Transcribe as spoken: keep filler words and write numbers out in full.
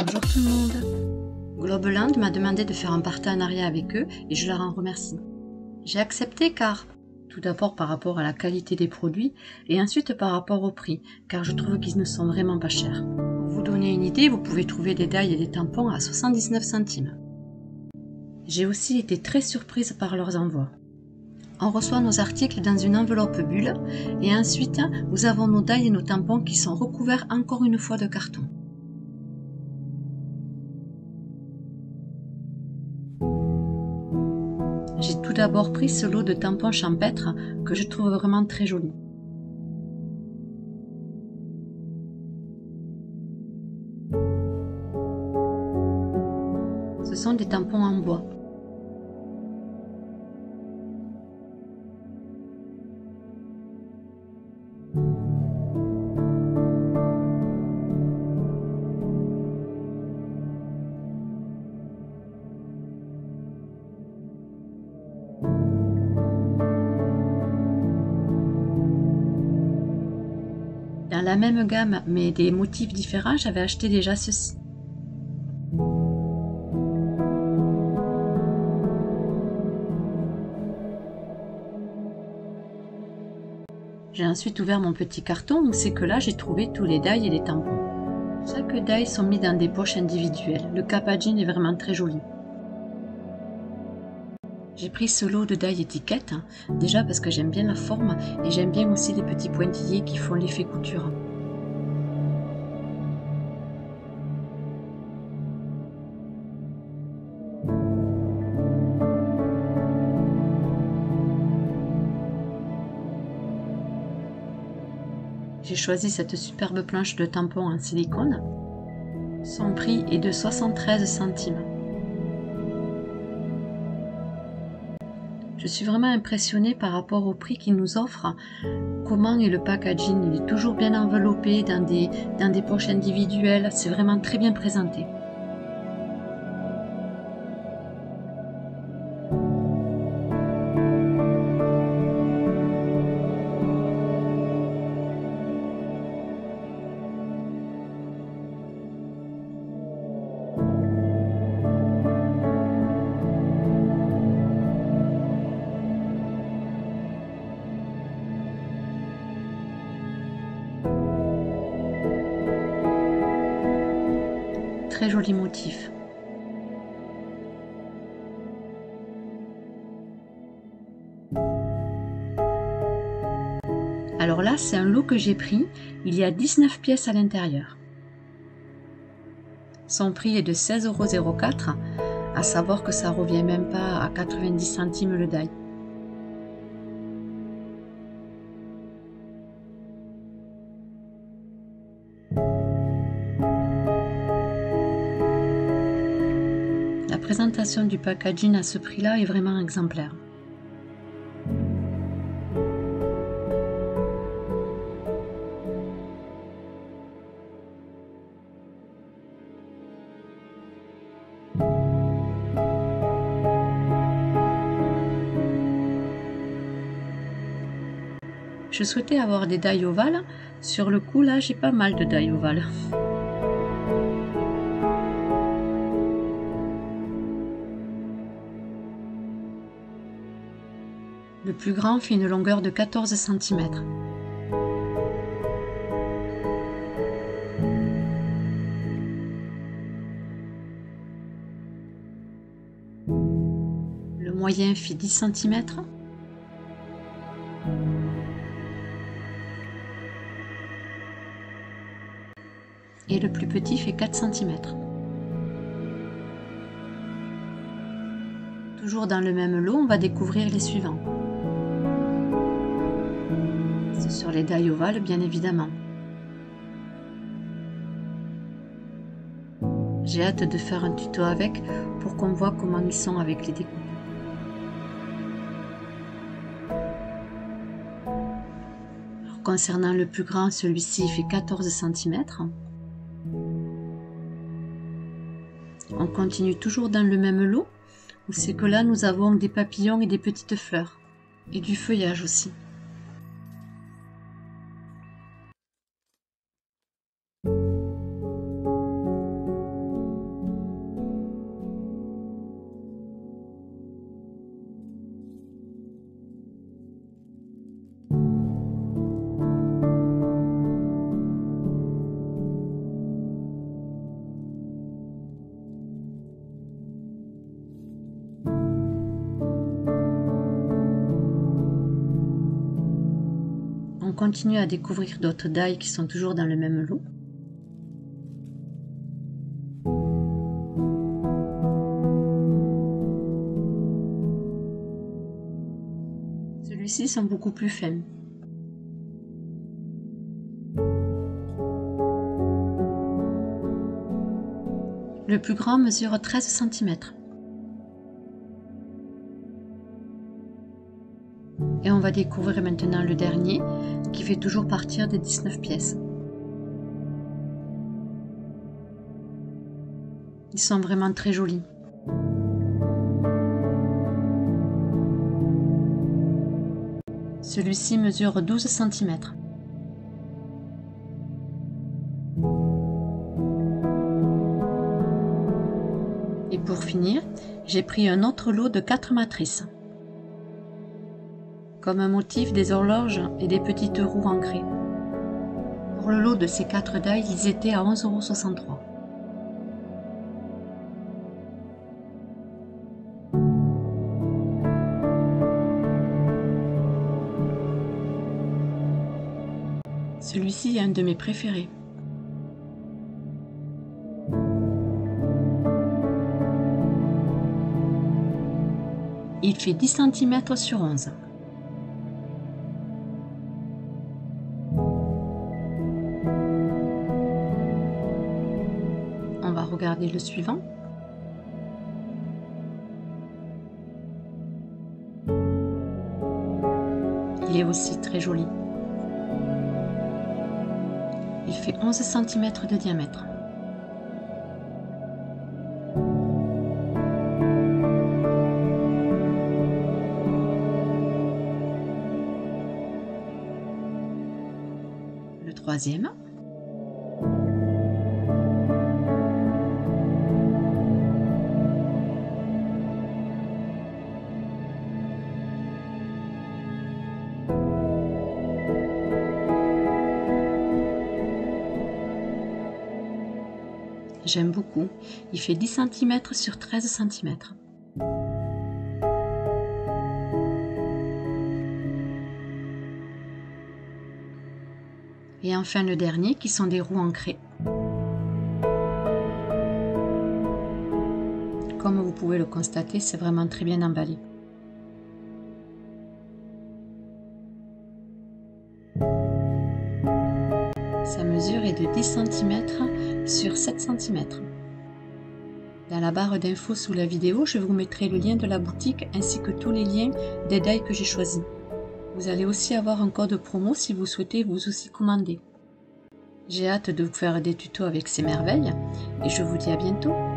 Bonjour tout le monde. Globeland m'a demandé de faire un partenariat avec eux et je leur en remercie. J'ai accepté car, tout d'abord par rapport à la qualité des produits et ensuite par rapport au prix, car je trouve qu'ils ne sont vraiment pas chers. Pour vous donner une idée, vous pouvez trouver des dailles et des tampons à soixante-dix-neuf centimes. J'ai aussi été très surprise par leurs envois. On reçoit nos articles dans une enveloppe bulle et ensuite nous avons nos dailles et nos tampons qui sont recouverts encore une fois de carton. J'ai tout d'abord pris ce lot de tampons champêtres que je trouve vraiment très joli. Ce sont des tampons en bois. Dans la même gamme, mais des motifs différents, j'avais acheté déjà ceci. J'ai ensuite ouvert mon petit carton où c'est que là j'ai trouvé tous les dailles et les tampons. Chaque daille sont mis dans des poches individuelles. Le packaging est vraiment très joli. J'ai pris ce lot de dailles étiquettes, déjà parce que j'aime bien la forme et j'aime bien aussi les petits pointillés qui font l'effet couture. J'ai choisi cette superbe planche de tampons en silicone. Son prix est de soixante-treize centimes. Je suis vraiment impressionnée par rapport au prix qu'il nous offre. Comment est le packaging? Il est toujours bien enveloppé dans des, dans des poches individuelles. C'est vraiment très bien présenté. Très joli motif. Alors là, c'est un lot que j'ai pris. Il y a dix-neuf pièces à l'intérieur. Son prix est de seize euros zéro quatre, à savoir que ça revient même pas à quatre-vingt-dix centimes le die. La présentation du packaging à ce prix-là est vraiment exemplaire. Je souhaitais avoir des dailles ovales. Sur le coup, là, j'ai pas mal de dailles ovales. Le plus grand fait une longueur de quatorze centimètres. Le moyen fait dix centimètres. Et le plus petit fait quatre centimètres. Toujours dans le même lot, on va découvrir les suivants. C'est sur les dailles ovales, bien évidemment. J'ai hâte de faire un tuto avec pour qu'on voit comment ils sont avec les découpes. Alors, concernant le plus grand, celui-ci fait quatorze centimètres. On continue toujours dans le même lot, où c'est que là nous avons des papillons et des petites fleurs, et du feuillage aussi. continue à découvrir d'autres die qui sont toujours dans le même lot. Celui-ci sont beaucoup plus fins. Le plus grand mesure treize centimètres. Et on va découvrir maintenant le dernier, qui fait toujours partir des dix-neuf pièces. Ils sont vraiment très jolis. Celui-ci mesure douze centimètres. Et pour finir, j'ai pris un autre lot de quatre matrices. Comme un motif des horloges et des petites roues ancrées. Pour le lot de ces quatre die, ils étaient à onze euros soixante-trois. Celui-ci est un de mes préférés. Il fait dix centimètres sur onze. On va regarder le suivant. Il est aussi très joli. Il fait onze centimètres de diamètre. Le troisième. J'aime beaucoup. Il fait dix centimètres sur treize centimètres. Et enfin le dernier qui sont des roues ancrées. Comme vous pouvez le constater, c'est vraiment très bien emballé. Sa mesure est de dix centimètres sur sept centimètres. Dans la barre d'infos sous la vidéo, je vous mettrai le lien de la boutique ainsi que tous les liens des die que j'ai choisis. Vous allez aussi avoir un code promo si vous souhaitez vous aussi commander. J'ai hâte de vous faire des tutos avec ces merveilles et je vous dis à bientôt.